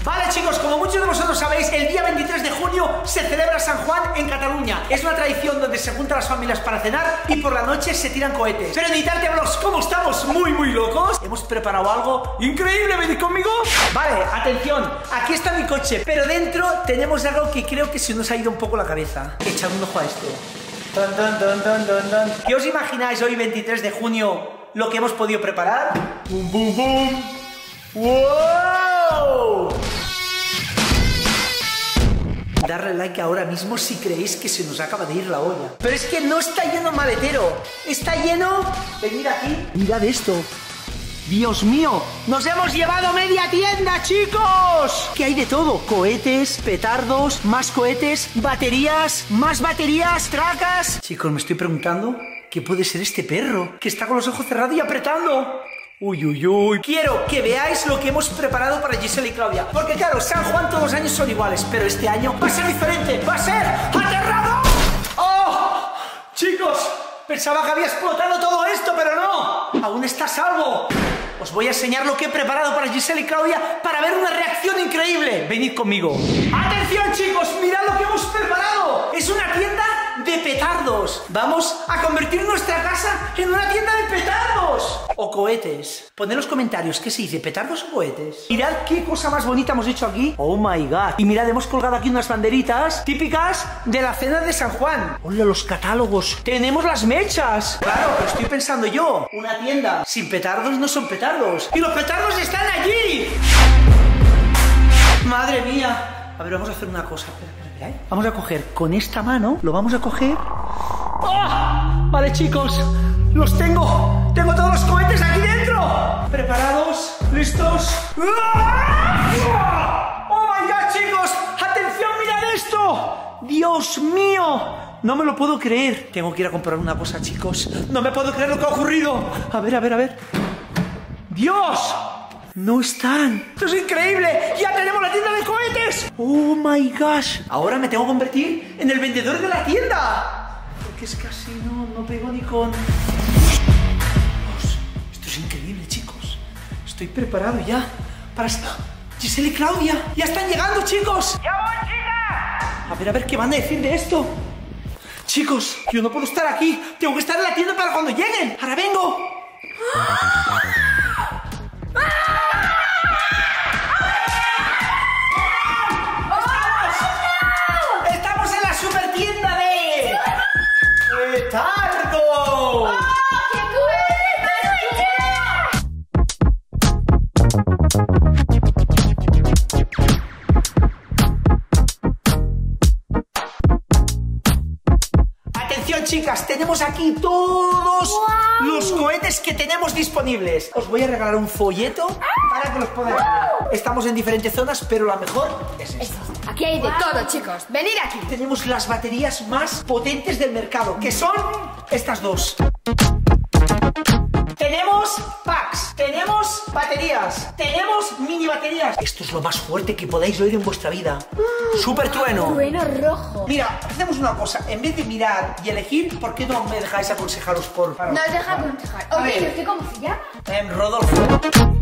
Vale, chicos, como muchos de vosotros sabéis, el día 23 de junio se celebra San Juan en Cataluña. Es una tradición donde se juntan las familias para cenar y por la noche se tiran cohetes. Pero en Italia, como estamos muy locos, hemos preparado algo increíble. ¿Venid conmigo? Vale, atención, aquí está mi coche, pero dentro tenemos algo que creo que se nos ha ido un poco la cabeza. Echad un ojo a esto. ¿Qué os imagináis hoy, 23 de junio, lo que hemos podido preparar? ¡Bum, bum, bum! ¡Wow! Darle like ahora mismo si creéis que se nos acaba de ir la olla. Pero es que no está lleno el maletero. Está lleno... Venid aquí. Mirad esto. ¡Dios mío! ¡Nos hemos llevado media tienda, chicos! Que hay de todo. Cohetes, petardos, más cohetes, baterías, más baterías, tracas... Chicos, me estoy preguntando qué puede ser este perro que está con los ojos cerrados y apretando. Uy. Quiero que veáis lo que hemos preparado para Giselle y Claudia. Porque claro, San Juan todos los años son iguales, pero este año va a ser diferente. ¡Va a ser aterrador! ¡Oh! Chicos, pensaba que había explotado todo esto, pero no. Aún está a salvo. Os voy a enseñar lo que he preparado para Giselle y Claudia para ver una reacción increíble. Venid conmigo. ¡Atención, chicos! ¡Mirad lo que hemos preparado! Es una tienda de petardos. Vamos a convertir nuestra casa en una tienda de petardos. O cohetes. Poned en los comentarios qué se dice, petardos o cohetes. Mirad qué cosa más bonita hemos hecho aquí. Oh my god. Y mirad, hemos colgado aquí unas banderitas típicas de la cena de San Juan. Hola, los catálogos. Tenemos las mechas. Claro, pero estoy pensando yo. Una tienda sin petardos no son petardos. Y los petardos están allí. Madre mía. A ver, vamos a hacer una cosa. Espera, ¿eh? Vamos a coger con esta mano. Lo vamos a coger. ¡Oh! Vale, chicos. Los tengo. Tengo todos los cohetes aquí dentro. ¿Preparados? ¿Listos? ¡Oh my god, chicos! ¡Atención, mirad esto! ¡Dios mío! No me lo puedo creer. Tengo que ir a comprar una cosa, chicos. No me puedo creer lo que ha ocurrido. A ver. ¡Dios! No están. ¡Esto es increíble! ¡Ya tenemos la tienda de cohetes! ¡Oh my gosh! Ahora me tengo que convertir en el vendedor de la tienda. Porque es que así no pego ni con... Esto es increíble, chicos. Estoy preparado ya para... Giselle y Claudia ya están llegando, chicos. ¡Ya voy, chica! A ver qué van a decir de esto. Chicos, yo no puedo estar aquí. Tengo que estar en la tienda para cuando lleguen. Ahora vengo. Estamos en la super tienda de petardos. Chicas, tenemos aquí todos los cohetes que tenemos disponibles. Os voy a regalar un folleto para que los podáis ver. Estamos en diferentes zonas, pero la mejor es esta. Aquí hay de todo, chicos. Venid aquí. Tenemos las baterías más potentes del mercado, que son estas dos. Tenemos packs, tenemos baterías, tenemos mini baterías. Esto es lo más fuerte que podáis oír en vuestra vida. Súper trueno. Trueno rojo. Mira, hacemos una cosa. En vez de mirar y elegir, ¿por qué no me dejáis aconsejaros por... No os deja aconsejar. Oye, ¿y usted cómo se llama? Rodolfo.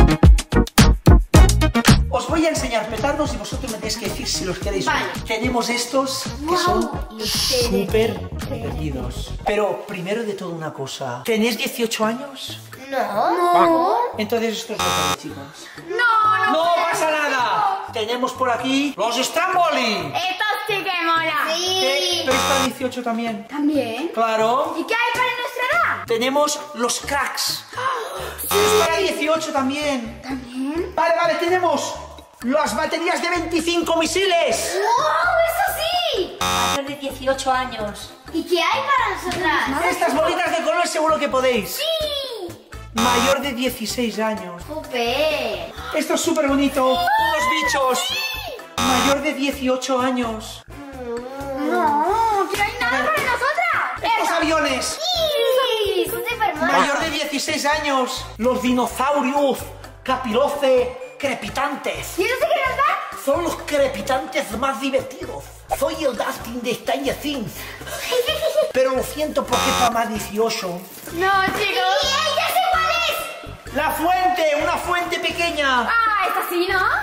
Os voy a enseñar petardos y vosotros me tenéis que decir si los queréis. Vale. Tenemos estos que son súper divertidos. Pero primero de todo una cosa. ¿Tenéis 18 años? No. Entonces estos no tenéis, chicos. No pasa nada. Tenemos por aquí los Strambolin. Estos sí que mola. Sí. Pero está 18 también. ¿También? Claro. ¿Y qué hay para nuestra edad? Tenemos los cracks. Es para 18 también. ¿También? Vale, tenemos las baterías de 25 misiles. ¡Wow! ¡Eso sí! Mayor de 18 años. ¿Y qué hay para nosotras? Estas bolitas de color seguro que podéis. ¡Sí! Mayor de 16 años. ¡Súper! Esto es súper bonito. Unos bichos. Mayor de 18 años. No, que no hay nada para nosotras. Estos aviones. ¡Sí! ¡Son súper monos! Mayor de 16 años. Los dinosaurios capiroce crepitantes. ¿Y eso sí que nos da? Son los crepitantes más divertidos. Soy el Dustin de Stranger Things. Pero lo siento porque es para más 18. No, chicos. ¡Sí, ya sé cuál es! La fuente, una fuente pequeña. Ah, esta sí, ¿no?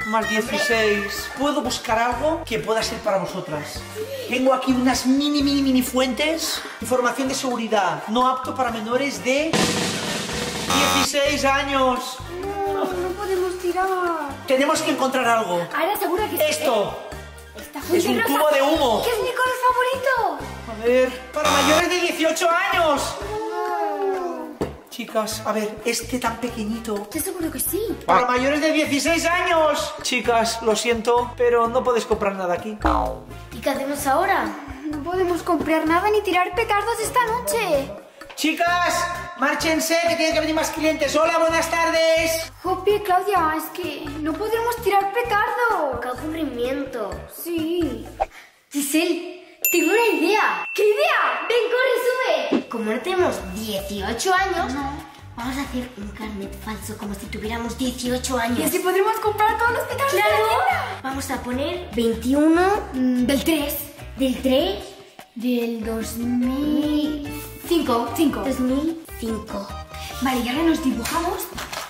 Más 16. ¿Puedo buscar algo que pueda ser para vosotras? Tengo aquí unas mini fuentes. Información de seguridad. No apto para menores de 16 años. No podemos tirar. Tenemos que encontrar algo. Ahora seguro que Esto esta es fuente un rosa, cubo de humo. que es mi color favorito. A ver, para mayores de 18 años. Chicas, a ver, este tan pequeñito. Estoy seguro que sí. Para mayores de 16 años. Chicas, lo siento, pero no podéis comprar nada aquí. ¿Y qué hacemos ahora? No podemos comprar nada ni tirar petardos esta noche. Chicas, márchense, que tienen que venir más clientes. Hola, buenas tardes. Jope, Claudia, es que no podremos tirar petardo. ¡Qué aburrimiento! Sí. Giselle, tengo una idea. ¿Qué idea? ¡Ven, corre, sube! Como no tenemos 18 años, vamos a hacer un carnet falso como si tuviéramos 18 Y años. así podremos comprar todos los petardos de la ¡Claro! tienda. Vamos a poner 21 Del 3. del 3 Del 2005. 2005. Vale, y ahora nos dibujamos.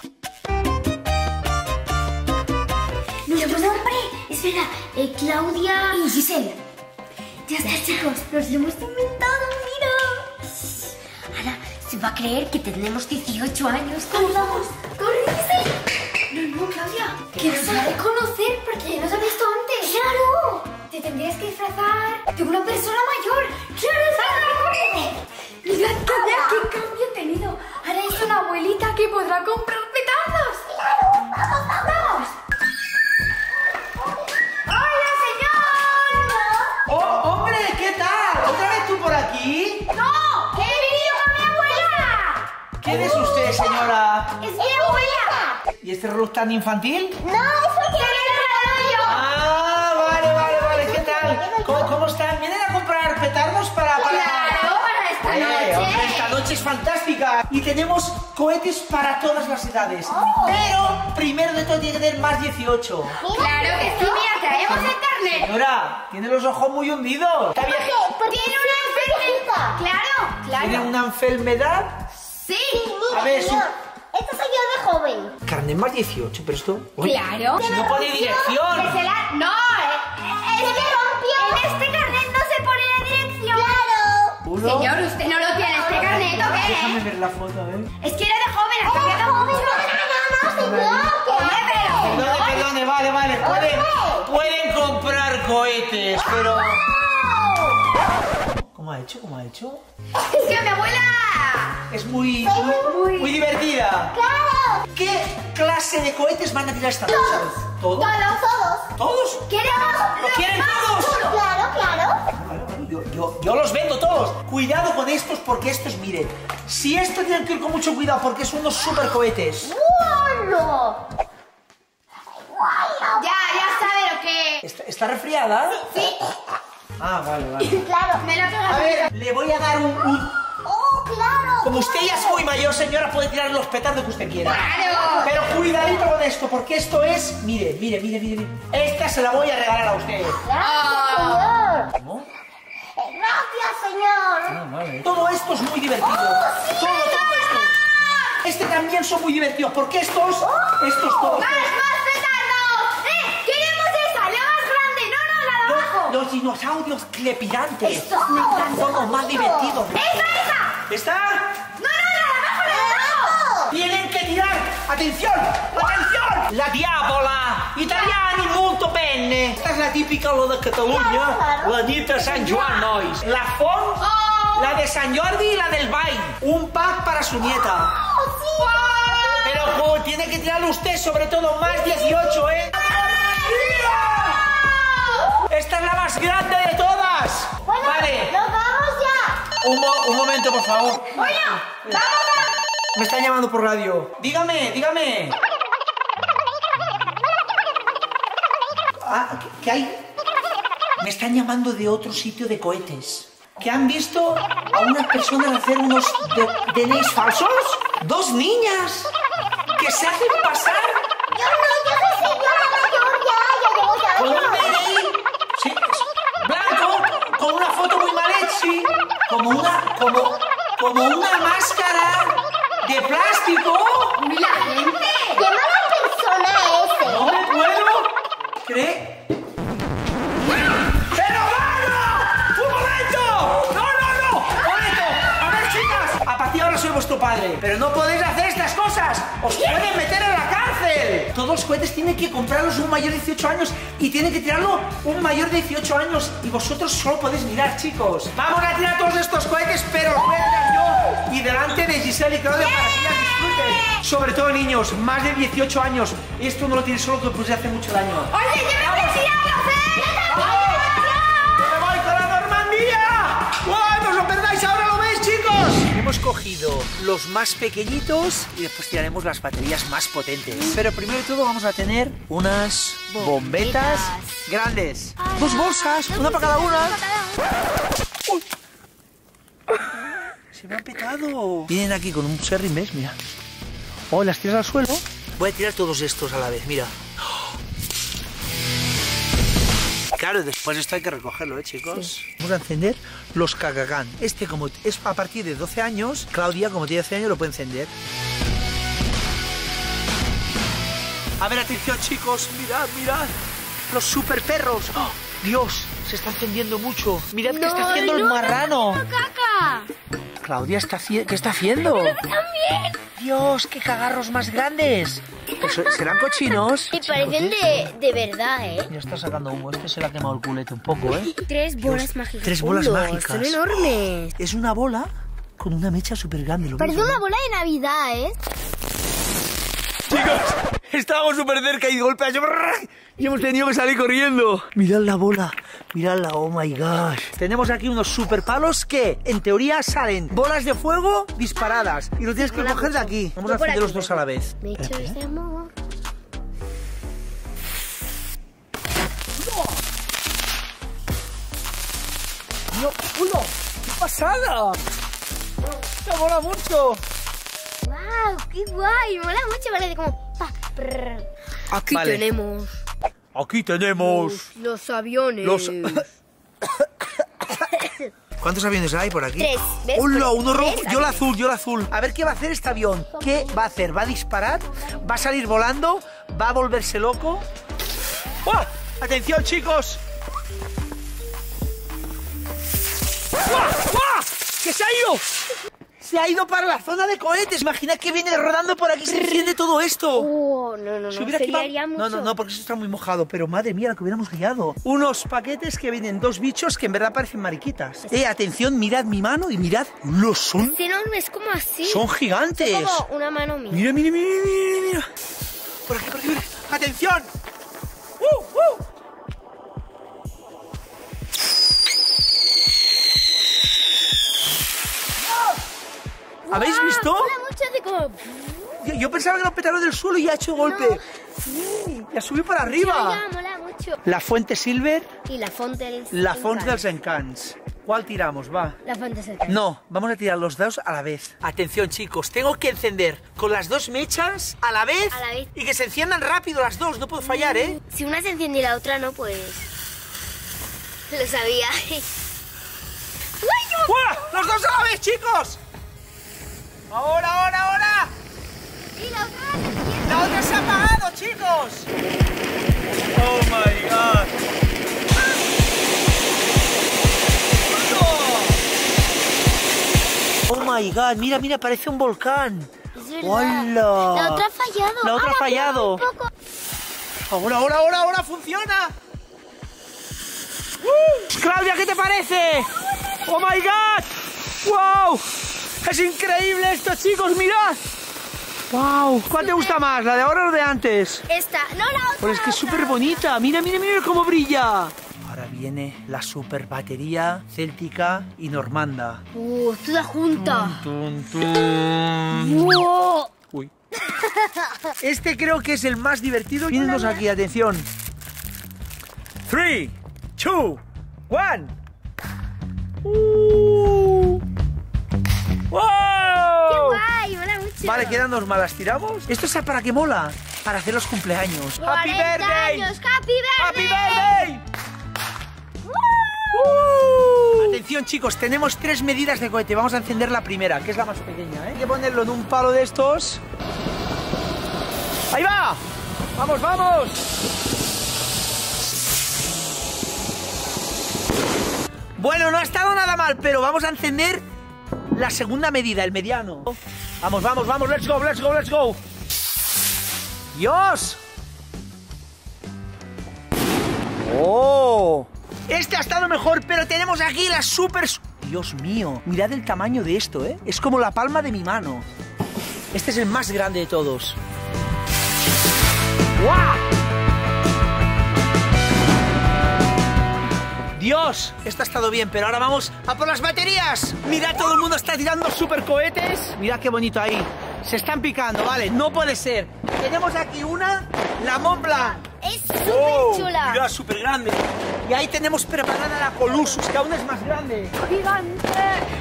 ¡Nuestro nombre! Espera, Claudia Y Giselle. Ya está, chicos, nos lo hemos inventado, mira. Ahora se va a creer que tenemos 18 años. ¿Cómo vamos? ¡Corre, Giselle! No, Claudia. Que nos va a reconocer porque ya nos ha visto antes. ¡Claro! Te tendrías que disfrazar de una persona mayor. ¡Claro, corre! Mirad, Claudia, qué cambio he tenido. Ahora es una abuelita que podrá comprar petardos. ¡Claro! ¡Vamos! ¡Hola, señor! ¡Oh, hombre! ¿Qué tal? ¿Otra vez tú por aquí? ¡No! ¡He venido con mi abuela! ¿Quién es usted, señora? ¡Es mi abuela! ¿Y este reloj tan infantil? ¡No, eso que era yo! Ah, vale. ¿Qué tal? ¿Cómo están? ¿Vienen a comprar petardos para...? ¡Claro, para esta noche! Hombre, esta noche es fantástica. Y tenemos cohetes para todas las edades. Pero, primero de todo, tiene que tener más 18. ¡Claro que sí! ¡Mira, traemos el carnet! Señora, tiene los ojos muy hundidos. Está bien. ¡Tiene una enfermedad! ¡Claro! ¿Tiene una enfermedad? ¡Sí! A ver, su... Esto soy yo de joven. Carnet más 18, pero esto... Uy, ¡Claro! si no pone dirección. ¡No! ¡Se me rompió! En este carnet no se pone la dirección. ¡Claro! Uno. Señor, ¿usted no lo tiene este carnet o qué? Déjame ver la foto, a ver. Es que era de joven, hasta que era joven. Perdone, vale. Pueden comprar cohetes, pero... ¿Cómo ha hecho? ¡Es que mi abuela! Es muy divertida. ¡Claro! ¿Qué clase de cohetes van a tirar esta noche? ¿Todos? ¿Todos? ¡Queremos ¿Lo quieren todos? ¡Claro! Vale, yo los vendo todos. Cuidado con estos porque estos, miren. Si esto tienen que ir con mucho cuidado porque son unos super cohetes. Ya sabe lo que... ¿Está resfriada? Sí. Ah, vale. Claro, me lo A pega. ver, le voy a dar un... Como usted ya es muy mayor, señora, puede tirar los petardos que usted quiera. ¡Claro! Pero cuidadito con esto, porque esto es... Mire. Esta se la voy a regalar a usted. ¿Cómo? Gracias, señor. Ah, vale. Todo esto es muy divertido. Todo esto. Este también son muy divertidos, porque estos todos... ¡Más petardos! ¡Queremos esa! ¡La más grande! ¡No, la de abajo! Los dinosaurios clepidantes. Estos me encantan. Son los más divertidos. ¡Esa! ¿Está? ¡No, la de abajo! Tienen que tirar. ¡Atención! La diavola! Italiani molto bene! Esta es la típica, lo de Catalunya, la nit San Joan, nois. La font, la de San Jordi y la del Vall. Un pack para su nieta. Pero tiene que tirarlo usted, sobre todo más 18, ¿eh? ¡Esta es la más grande de todas! Vale. ¡Nos vamos ya! Un momento, por favor. ¡Bueno! ¡Vamos! Me están llamando por radio. Dígame. ¿Qué hay? Me están llamando de otro sitio de cohetes. ¿Que han visto a unas personas hacer unos DNIs falsos? ¡Dos niñas! ¡Que se hacen pasar! Yo soy señora mayor ya Con llevo un DNI, sí, blanco, con una foto muy mal hecha, como una máscara de plástico. ¡Uy, la gente! ¡Qué mala persona ese! No me puedo. ¡Os pueden meter en la cárcel! Todos los cohetes tienen que comprarlos un mayor de 18 años y tienen que tirarlo un mayor de 18 años y vosotros solo podéis mirar, chicos. Vamos a tirar todos estos cohetes, pero los voy a tirar yo y delante de Giselle y Claudia para que ellas disfruten. Sobre todo niños, más de 18 años. Esto no lo tiene solo que pues hace mucho daño. Oye, yo me voy a tirarlos, ¡Me voy con la Normandía! ¡Wow! ¡No os lo perdáis! ¡Ahora lo veis, chicos! Hemos cogido los más pequeñitos y después tiraremos las baterías más potentes. Pero primero de todo vamos a tener unas bombetas grandes. Dos bolsas, una para cada una. ¡Uy! Se me ha petado. Vienen aquí con un Sherry, ¿ves? Mira. Oh, las tiras al suelo. Voy a tirar todos estos a la vez, mira. Claro, después esto hay que recogerlo, chicos. Sí. Vamos a encender los Cacacán. Este, como es a partir de 12 años, Claudia, como tiene 12 años, lo puede encender. A ver, atención, chicos. Mirad, mirad. Los super perros. ¡Oh, Dios! Se está encendiendo mucho. Mirad qué está haciendo el marrano. ¡Caca! Claudia, ¿qué está haciendo? ¡También! Dios, qué cagarros más grandes. Pues, ¿serán cochinos? Y parecen de verdad, ¿eh? Ya está sacando humo. Este se le ha quemado el culete un poco, ¿eh? 3 bolas mágicas. 3 bolas mágicas. Son enormes. Es una bola con una mecha súper grande. Parece una bola de Navidad, ¿eh? Chicos, estábamos súper cerca y de golpe y hemos tenido que salir corriendo. Mirad la bola, miradla, oh my gosh. Tenemos aquí unos super palos que, en teoría, salen bolas de fuego disparadas. Y lo tienes que coger de aquí. Vamos a hacer los dos a la vez. Mechas de amor. ¡No! ¡Uno! ¡Qué pasada! ¡Me mola mucho! ¡Wow! ¡Qué guay! Mola mucho, vale, como... Aquí tenemos... Aquí tenemos... Los aviones. ¿Cuántos aviones hay por aquí? 3. ¿Ves? ¡Hola! Uno rojo. Yo el azul, yo el azul. A ver qué va a hacer este avión. ¿Qué va a hacer? ¿Va a disparar? ¿Va a salir volando? ¿Va a volverse loco? ¡Oh! ¡Atención, chicos! ¡Guau! ¡Que se ha ido! Se ha ido para la zona de cohetes. Imagina que viene rodando por aquí y se enciende todo esto. Oh, no. Se liaría mucho. No, porque eso está muy mojado. Pero madre mía, lo que hubiéramos guiado. Unos paquetes que vienen 2 bichos que en verdad parecen mariquitas. Atención, mirad mi mano y mirad. ¡Lo son! Es enorme, es como así. Son gigantes. Es como una mano mía. Mira. Por aquí. ¡Atención! ¿Habéis visto? Yo pensaba que era un petardo del suelo y ha hecho golpe. Y ha subido para arriba. Mola mucho. La fuente Silver. Y la fonte dels Encants. ¿Cuál tiramos? Va. La fonte dels Encants. No, vamos a tirar los dos a la vez. Atención, chicos. Tengo que encender con las 2 mechas a la vez. Y que se enciendan rápido las dos. No puedo fallar, ¿eh? Si una se enciende y la otra no, pues... Lo sabía. ¡Uah! ¡Los dos a la vez, chicos! ¡Ahora! Y la otra... ¡La otra se ha apagado, chicos! ¡Oh, my God! ¡Oh, my God! Mira, parece un volcán. Es verdad. ¡Hola! La otra ha fallado. La otra ha fallado. ¡Ahora! ¡Funciona! ¡Claudia, ¿qué te parece? ¡Oh, my God! ¡Wow! ¡Es increíble esto, chicos! ¡Mirad! ¡Wow! ¿Cuál te gusta más? ¿La de ahora o la de antes? Esta. No, la otra. Pues es que es súper bonita. Mira cómo brilla. Ahora viene la super batería céltica y normanda. Toda junta. Uy. Este creo que es el más divertido. Vienen dos aquí, atención. 3, 2, 1. ¡Wow! ¡Qué guay! Mola mucho. Vale, quedan 2 más. ¿Las tiramos? ¿Esto es para qué mola? Para hacer los cumpleaños. ¡Happy birthday! Años, ¡Happy birthday! ¡Happy birthday! Atención, chicos, tenemos 3 medidas de cohete. Vamos a encender la primera, que es la más pequeña, ¿eh? Hay que ponerlo en un palo de estos. ¡Ahí va! ¡Vamos! Bueno, no ha estado nada mal, pero vamos a encender la segunda medida, el mediano. Vamos, let's go. ¡Dios! ¡Oh! Este ha estado mejor, pero tenemos aquí la super... Dios mío, mirad el tamaño de esto, ¿eh? Es como la palma de mi mano. Este es el más grande de todos. ¡Guau! Dios, esto ha estado bien, pero ahora vamos a por las baterías. Mirad, todo el mundo está tirando super cohetes. Mirad qué bonito ahí. Se están picando, vale, no puede ser. Tenemos aquí una, la Mont Blanc. Es súper chula. Mira, súper grande. Y ahí tenemos preparada la Colossus, que aún es más grande. ¡Gigante!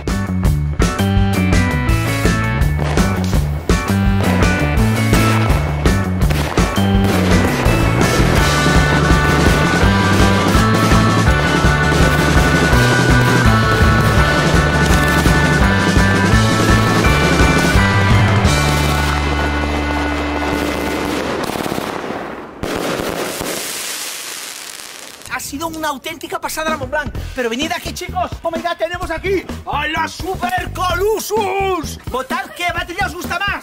Ha sido una auténtica pasada la Mont Blanc. Pero venid aquí, chicos. Oh my God, tenemos aquí a la Super Colossus. Votad qué batería os gusta más.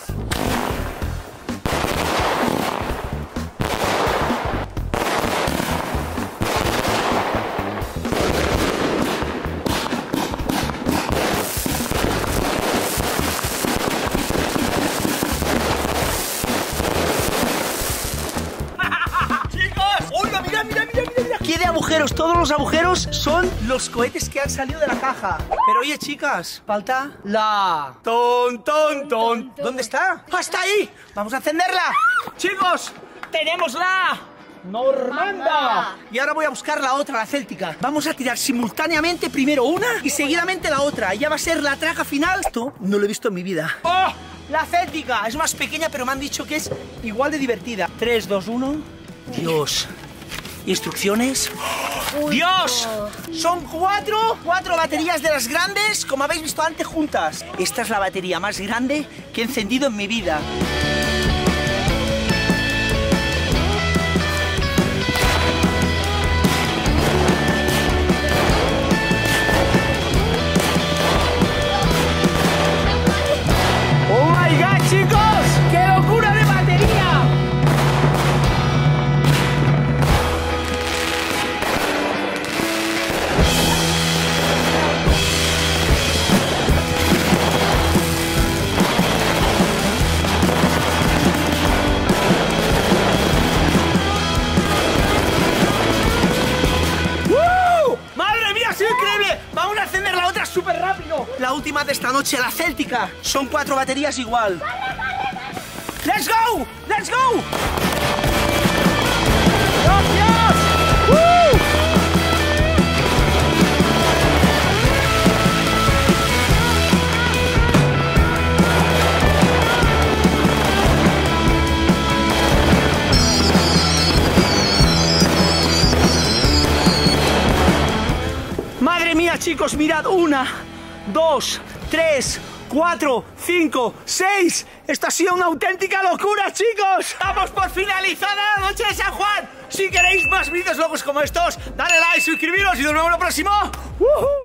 ¿Qué de agujeros? Todos los agujeros son los cohetes que han salido de la caja. Pero oye, chicas, falta la... ¡Ton, ton, ton! ¿Dónde está? ¡Ah, está ahí! ¡Vamos a encenderla! ¡Chicos! ¡Tenemos la... Normanda! Y ahora voy a buscar la otra, la céltica. Vamos a tirar simultáneamente primero una y seguidamente la otra. Y ya va a ser la traca final. Esto no lo he visto en mi vida. ¡Oh! La céltica es más pequeña, pero me han dicho que es igual de divertida. 3, 2, 1... Dios... Instrucciones. ¡Dios! Son cuatro baterías de las grandes, como habéis visto antes, juntas. Esta es la batería más grande que he encendido en mi vida. ¡Oh my God, chicos! ¡Qué locura de batería! ¡Súper rápido! La última de esta noche, la céltica. Son 4 baterías igual. ¡Let's go! ¡Let's go! ¡Gracias! Madre mía, chicos, mirad, 1, 2, 3, 4, 5, 6. Esto ha sido una auténtica locura, chicos. Damos por finalizada la noche de San Juan. Si queréis más vídeos locos como estos, dale like, suscribiros y nos vemos en lo próximo.